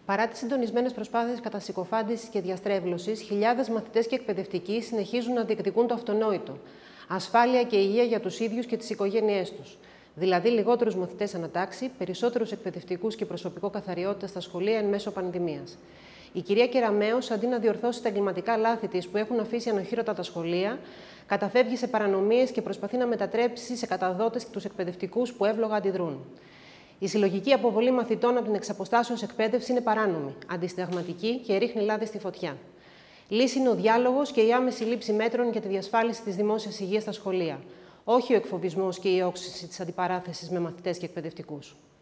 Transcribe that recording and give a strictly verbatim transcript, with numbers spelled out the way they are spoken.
Παρά τις συντονισμένες προσπάθειες κατασυκοφάντησης και διαστρέβλωσης, χιλιάδες μαθητές και εκπαιδευτικοί συνεχίζουν να διεκδικούν το αυτονόητο. Ασφάλεια και υγεία για τους ίδιους και τις οικογένειές τους. Δηλαδή, λιγότερους μαθητές ανατάξει, περισσότερους εκπαιδευτικούς και προσωπικό καθαριότητα στα σχολεία εν μέσω πανδημίας. Η κυρία Κεραμέως, αντί να διορθώσει τα εγκληματικά λάθη της που έχουν αφήσει ανοχήρωτα τα σχολεία, καταφεύγει σε παρανομίες και προσπαθεί να μετατρέψει σε καταδότες τους εκπαιδευτικούς που εύλογα αντιδρούν. Η συλλογική αποβολή μαθητών από την εξαποστάσεως εκπαίδευση είναι παράνομη, αντισυνταγματική και ρίχνει λάδι στη φωτιά. Λύση είναι ο διάλογος και η άμεση λήψη μέτρων για τη διασφάλιση της δημόσιας υγείας στα σχολεία, όχι ο εκφοβισμός και η όξυση της αντιπαράθεσης με μαθητές και εκπαιδευτικούς.